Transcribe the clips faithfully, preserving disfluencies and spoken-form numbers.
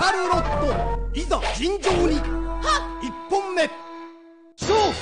シャルロット、いざ尋常に。一本目勝負。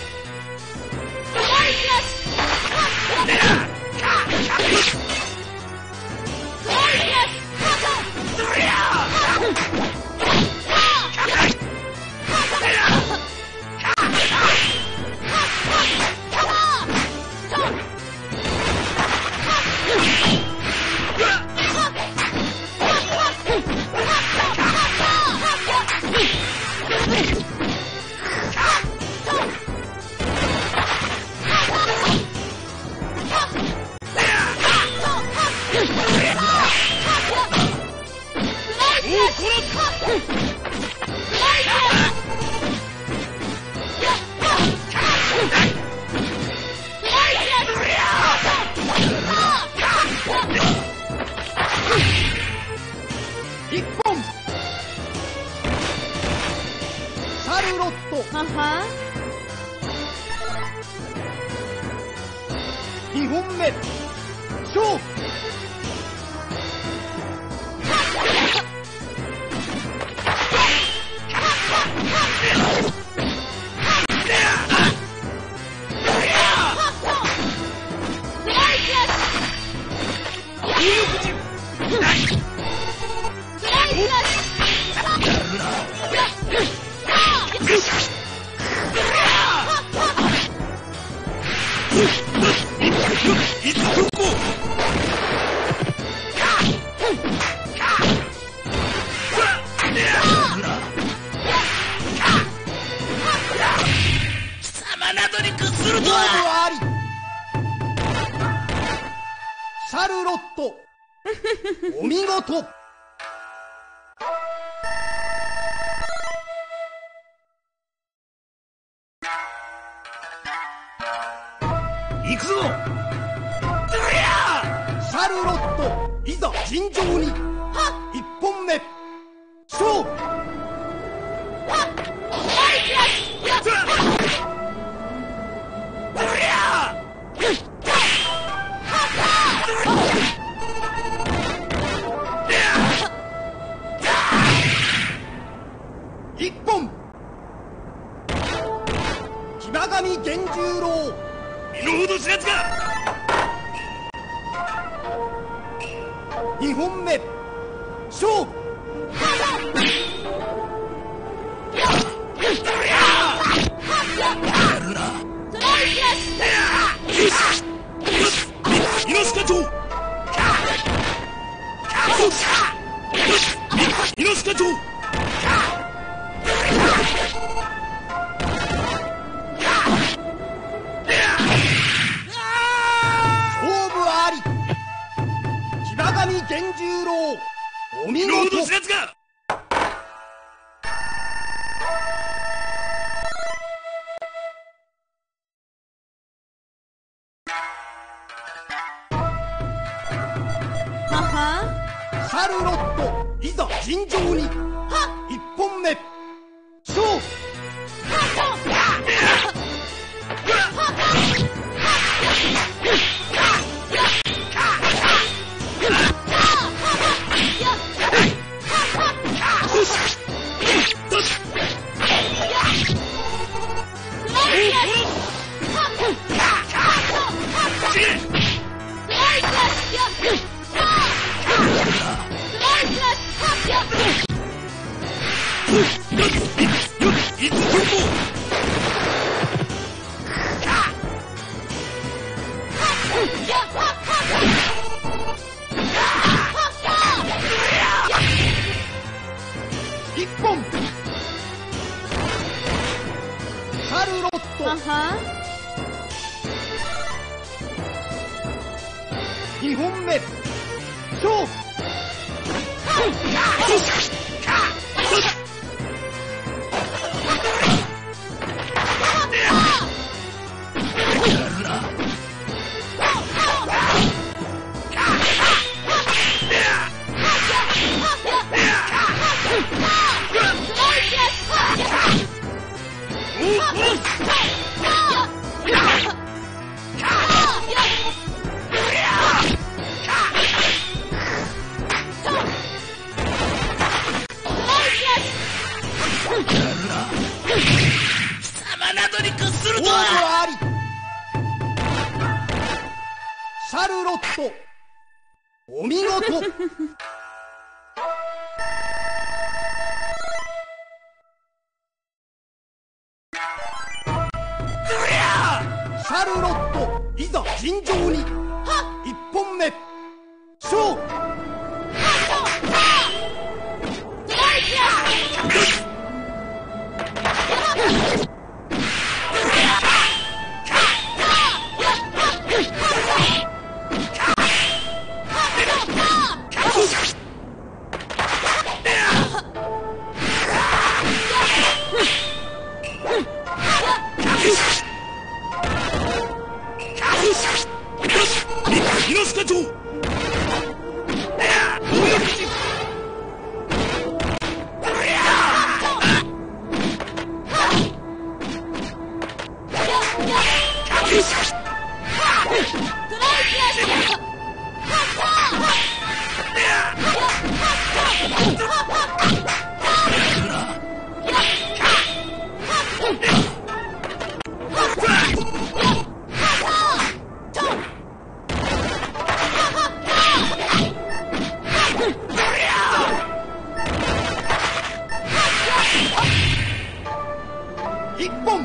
一本シャルロット、 はは二本目勝負。勝負あり。シャルロットお見事。行くぞ。シャルロット、いざ尋常に。一本目勝負。一本騎馬神源十郎、 身の程知らずか。 二本目勝負。 やるな。猪鹿町。猪鹿町。 勝負あり。騎馬神源十郎お見身の程事。 知らずか。 ははシャルロット、いざ尋常に。一本目勝負。一本シャルロット、 はは二本目勝負。 なに屈すると勝負は。 あり。シャルロットお見事。シャルロットいざ尋常に。一本目勝負。 猪塚町。一本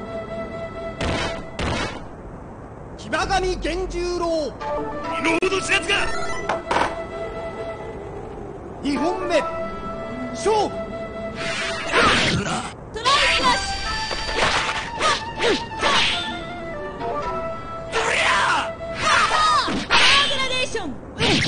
騎馬神源十郎身の程知らずか。 二本目勝負。 来るな。 トライクラッシュパワーグラデーション。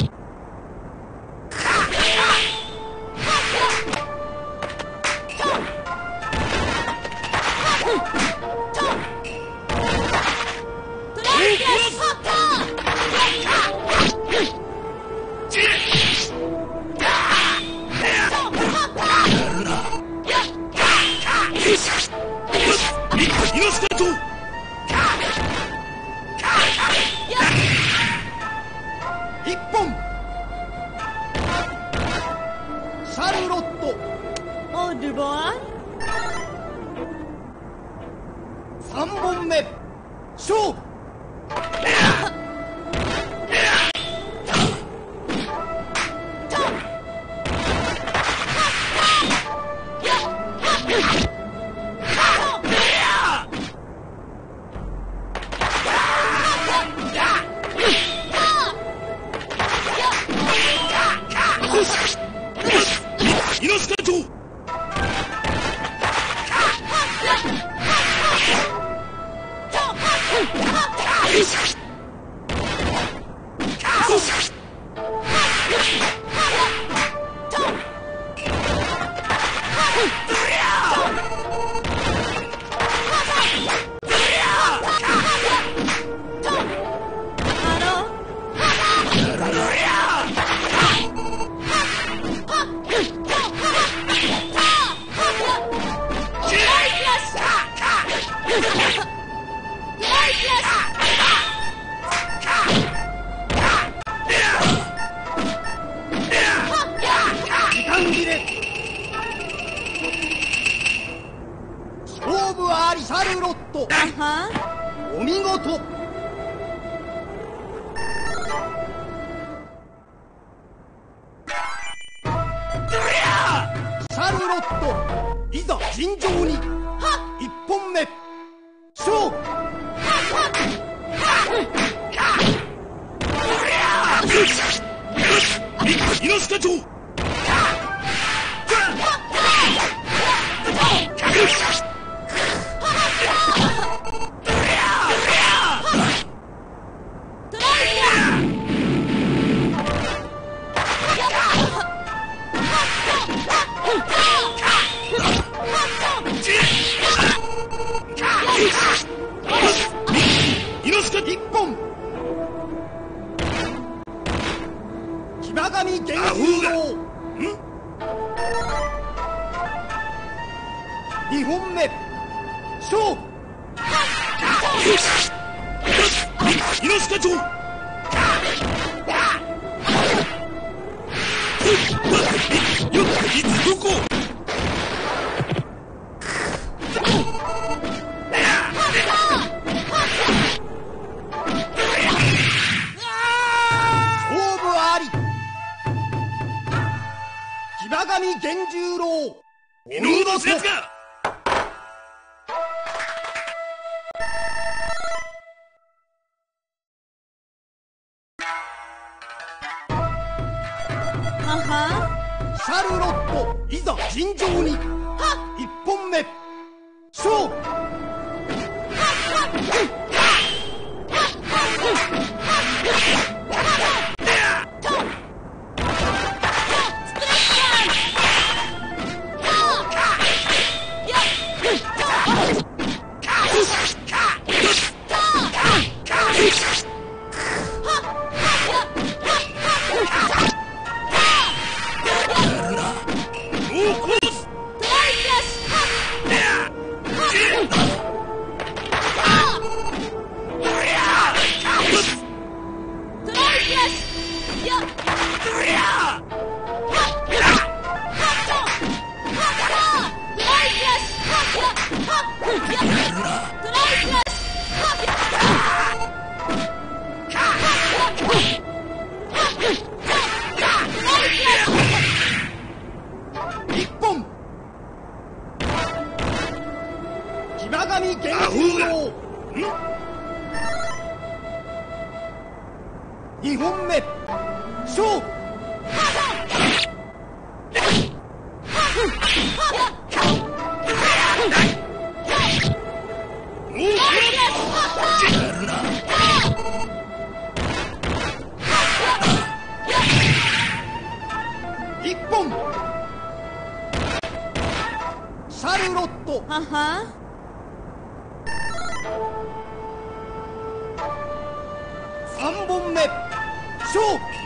猪塚町。 一本シャルロットオールボワ三本目勝負。 猪塚町。時間切れ。勝負ありシャルロットあはお見事。シャルロットいざ尋常に。一本目勝負。 猪塚町。猪塚一本騎馬神源十郎二本目勝負。 猪塚町。いつどこ。 場上源十郎伊能の説か。 ははシャルロットいざ尋常に一本目勝負。一本騎馬神源十郎二本目勝負。一本シャルロットはは三本目勝負。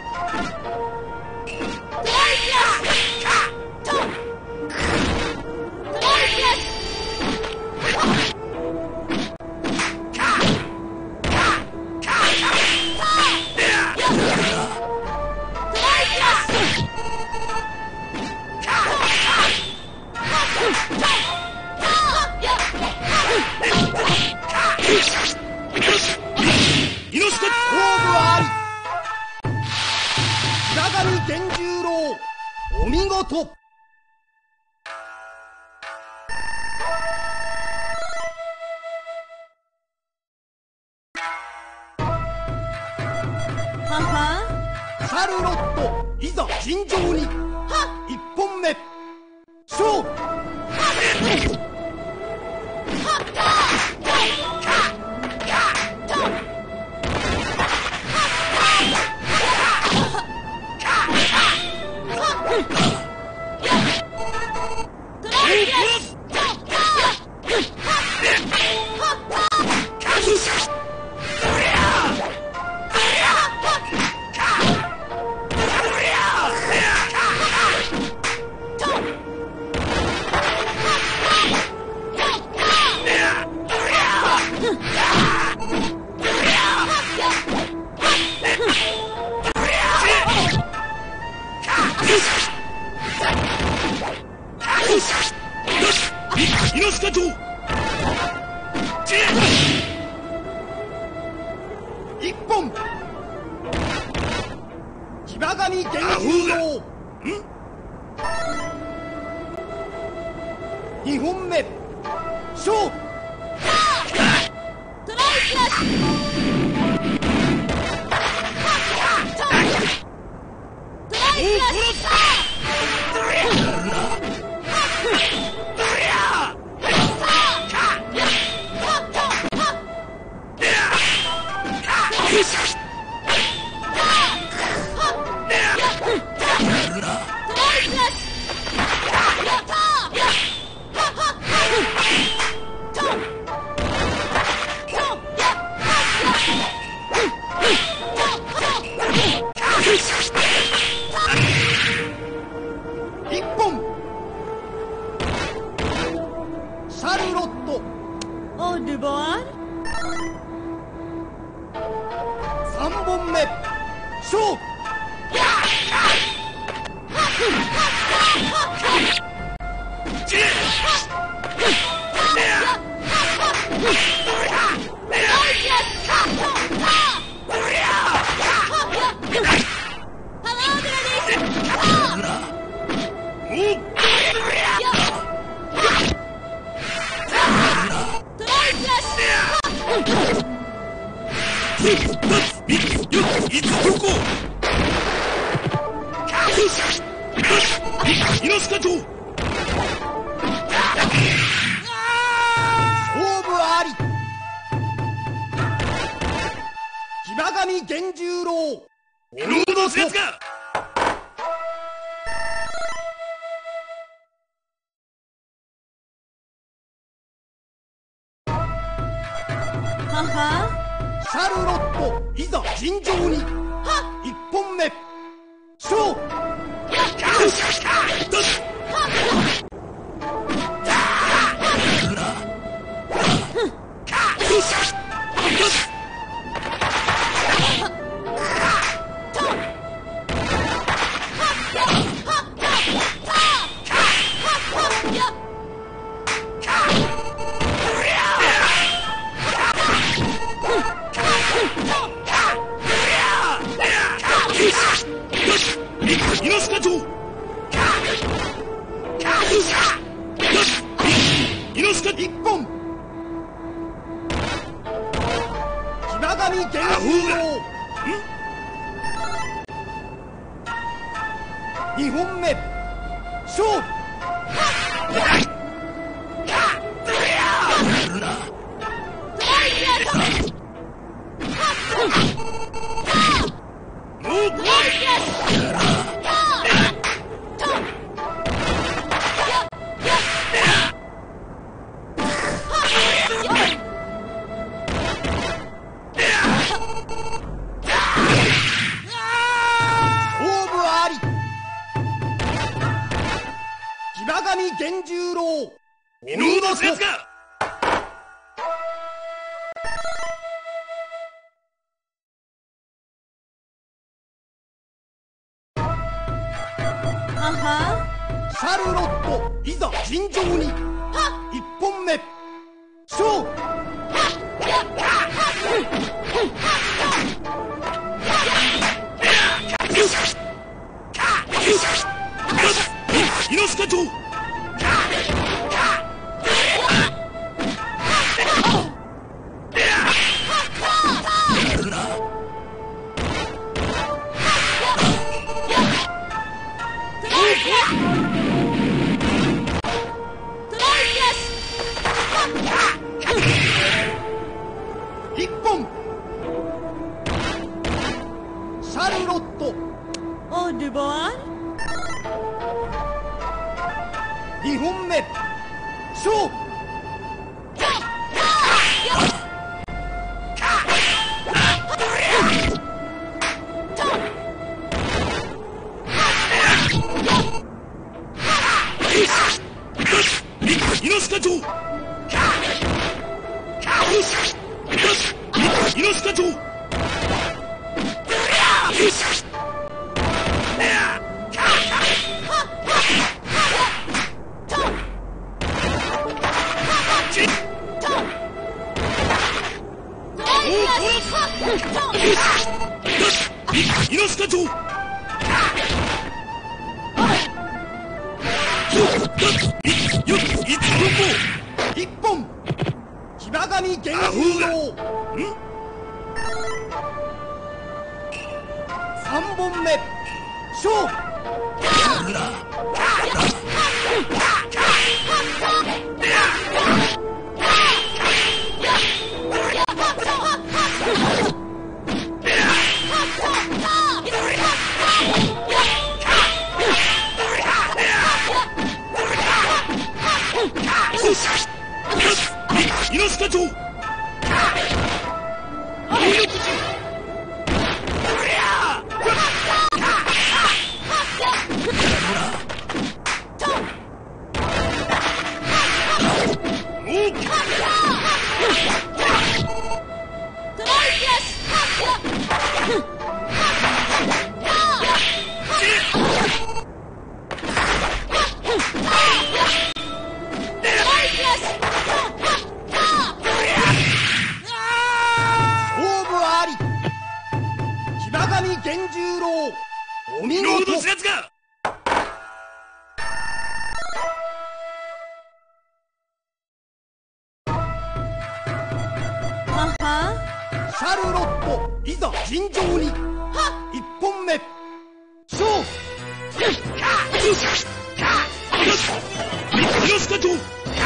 源十郎お見事。 ははシャルロットいざ尋常に一本目勝負。一本騎馬神源十郎二本目勝負。 トライスラッシュトライスラッシュ一本シャルロットオールボワール三本目勝負。 イノスカト勝負あり。騎馬神源十郎ロードスやつか。 ははシャルロットいざ尋常に。一本目勝負。 イノスカトイノスカ一本。騎馬神源十郎二本目勝負。騎馬神源十郎ロードスやつか。 ははシャルロットいざ尋常に。一本目勝負。 イノスカト一本シャルロットオルボワン二本目勝負。 イノスカトイノスカトイノスカト一本騎馬神源十郎三本目勝負。 イノスカト源十郎お見ロー事。 ドスやつか。 ははシャルロットいざ尋常に。一本目勝負。 よしかと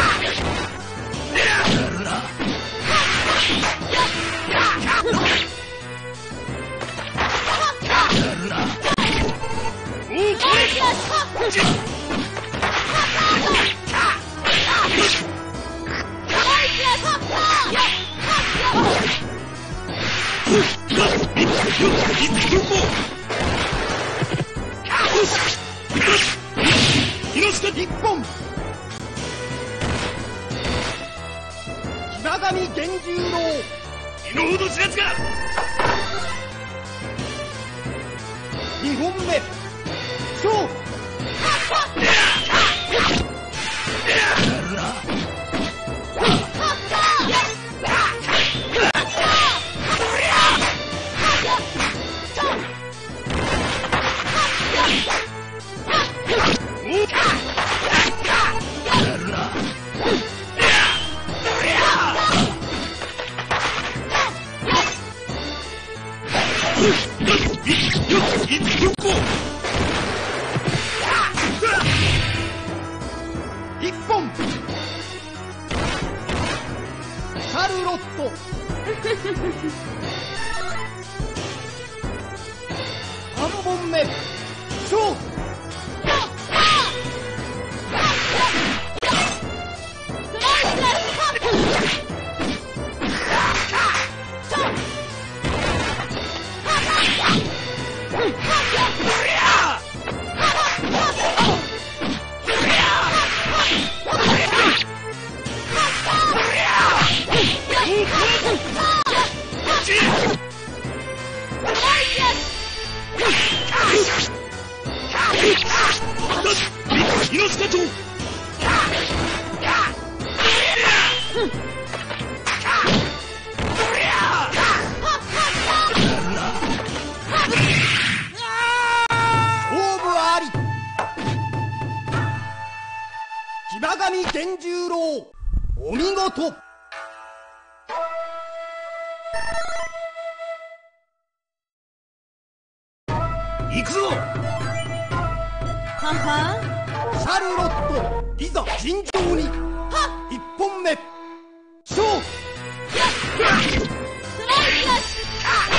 一本木上源十郎身の程知らずか二本目勝負一本シャルロット三本目勝負命かと勝負あり木場上源十郎お見事行くぞははシャルロットいざ尋常に一本目勝負スライスラッシ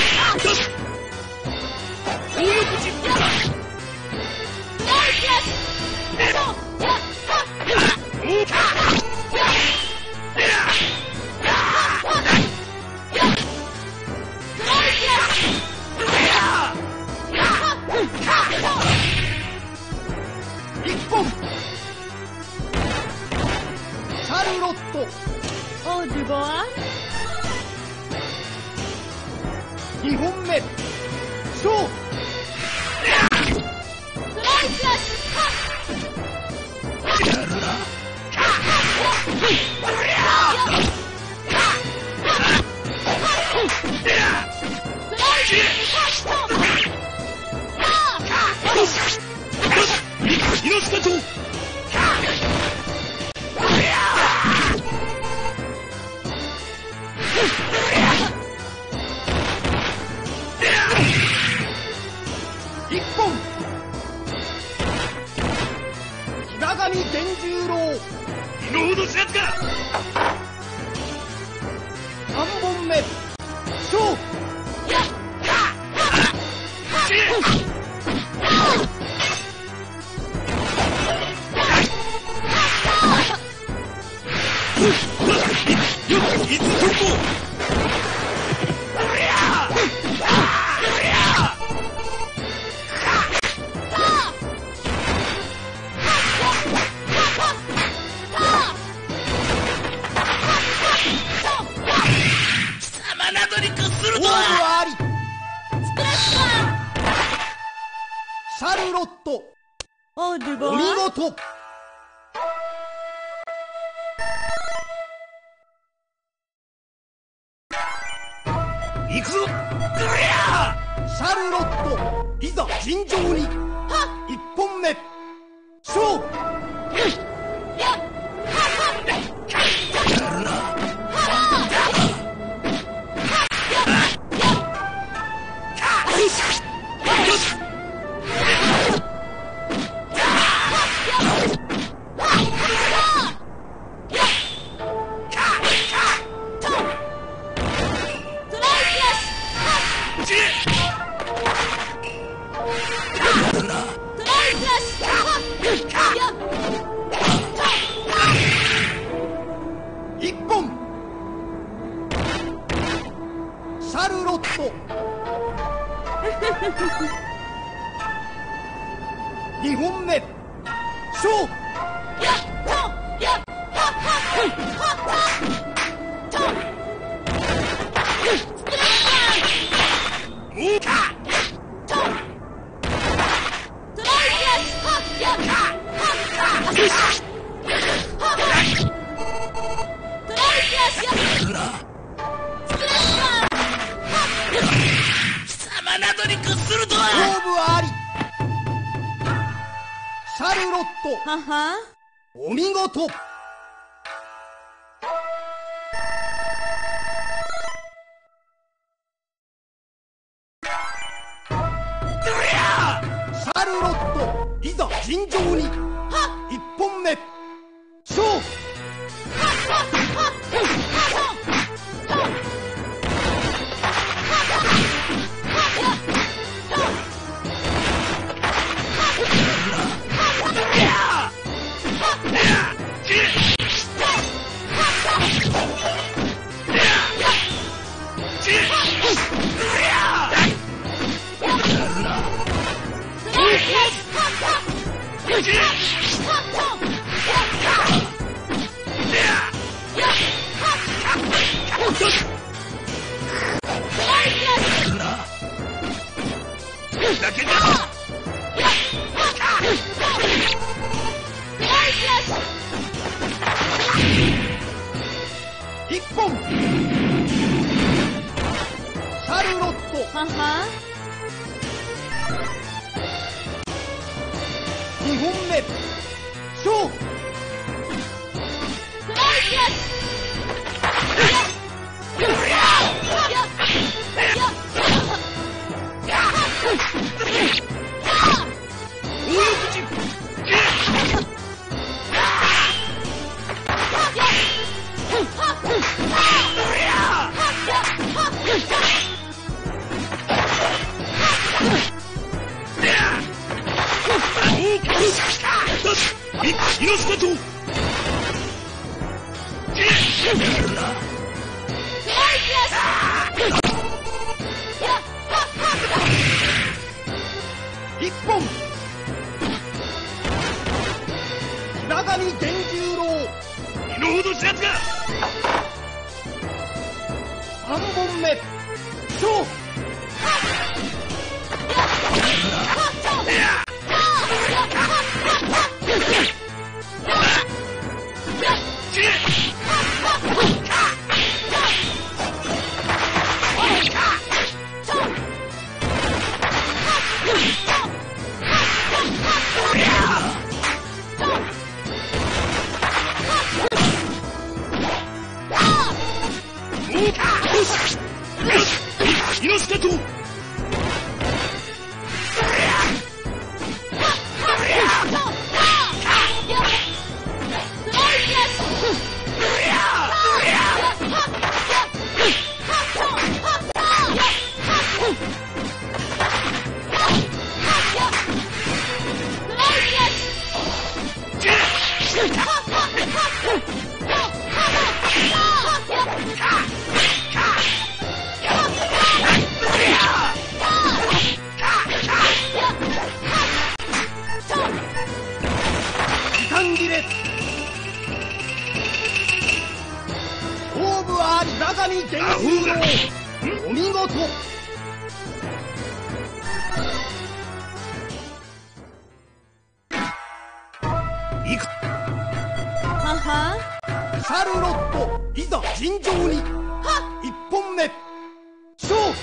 大横陣ュスライスラッシュそうやっ一本シャルロットオーデュボア二本目勝負スライスラッシ命かと一本木場上源十郎身の程知らずか三本目勝負いつどこ貴様などに屈すると勝負はありシャルロットオーデュボお見ア事行くぞシャルロットいざ尋常に一本目勝負ははお見事。シャルロット、いざ尋常に。一本目勝負。一本シャルロット。 はは二本目勝負。一本平上源十郎。 身の程知らずが。 三本目勝負。 猪之助と勝負は平上源十郎。お見事。 いくははシャルロット、いざ尋常に。一本目勝負。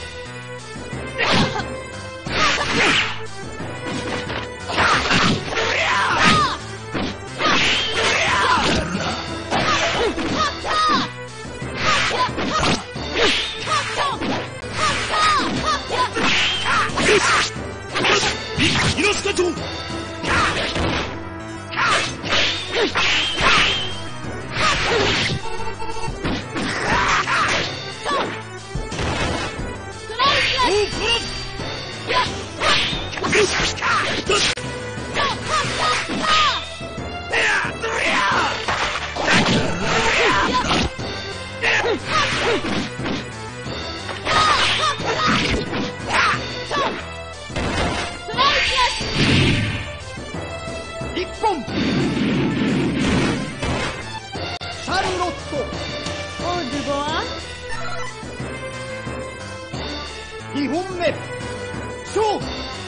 猪之助とおう殺す。 勝負。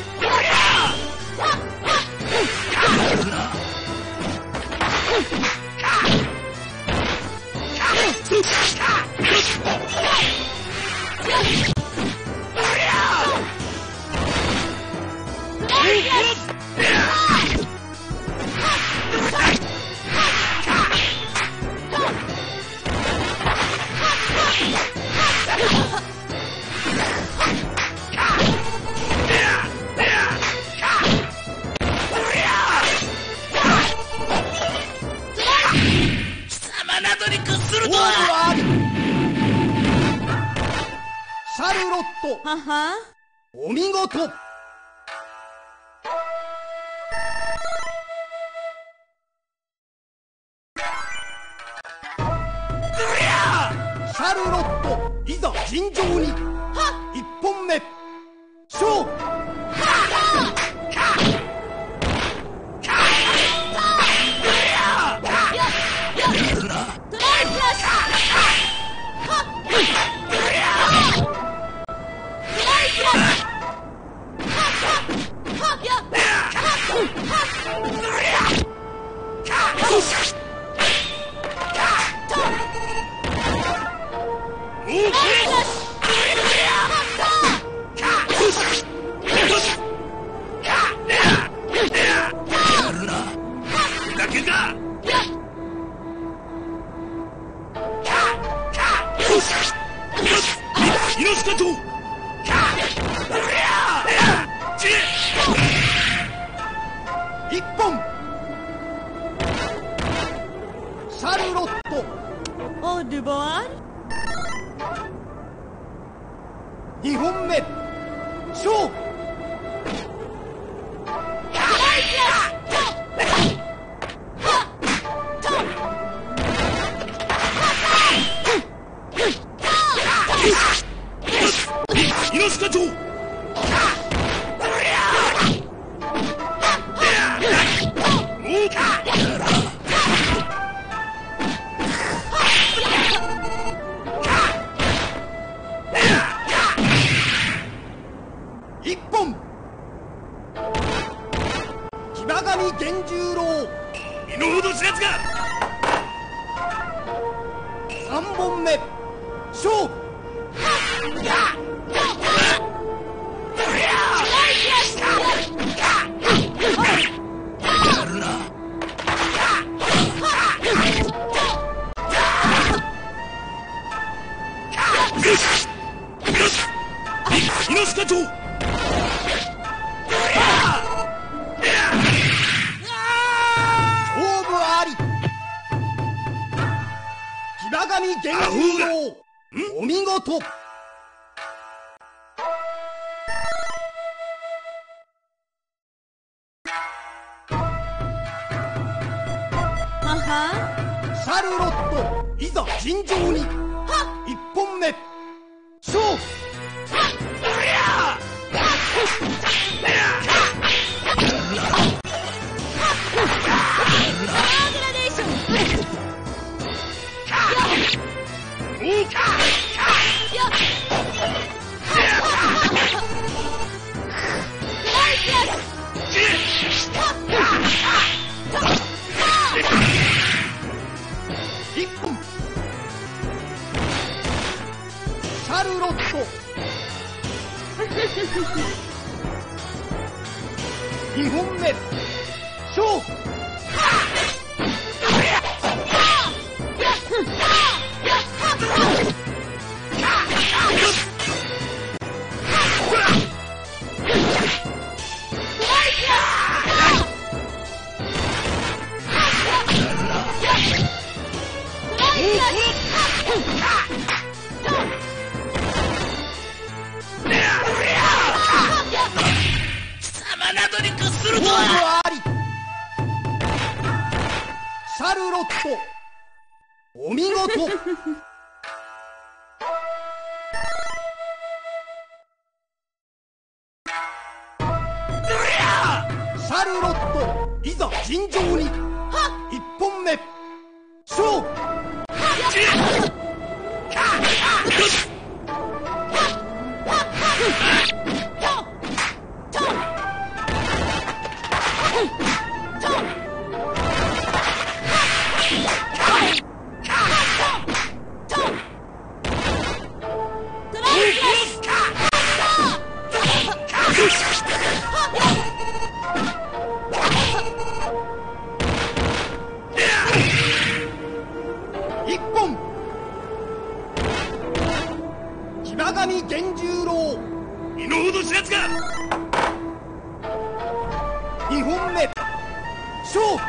シャルロット、 ははお見事。シャルロット、いざ尋常に。一本目勝負。一本。シャルロット、 オーデュボワール。 二本目勝負。猪塚町。一本。騎馬神源十郎。身の程知らずが。三本目勝負。猪塚町。勝負あり。騎馬神源十郎、お見事。 ははシャルロット、いざ尋常に。一本目勝負。一本。シャルロット、二本目勝負。シャルロット、お見事。シャルロット、いざ尋常に。一本目勝負。 神源十郎身の程知らずか。 にほんめ勝負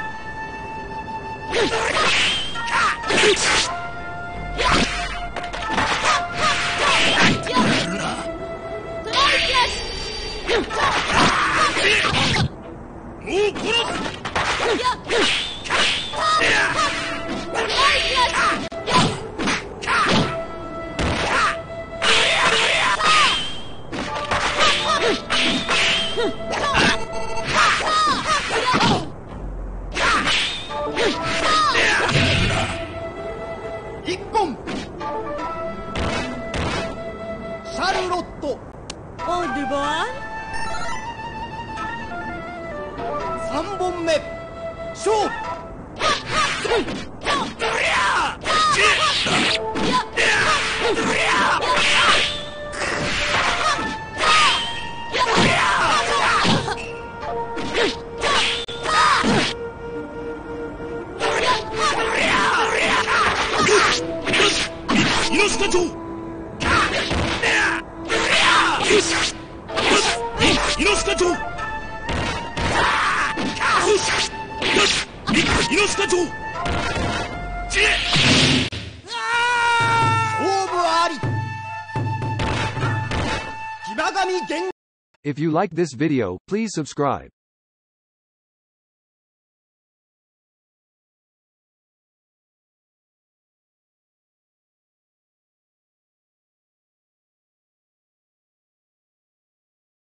もう殺す。 一本シャルロットオーデュボワ三本目勝負猪下町。猪下町。猪下町。 勝負あり騎馬神源 If you like this video, please subscribe.